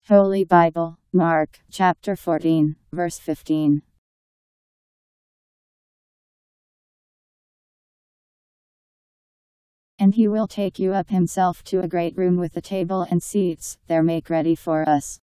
Holy Bible, Mark, chapter 14, verse 15. And he will take you up himself to a great room with a table and seats, there make ready for us.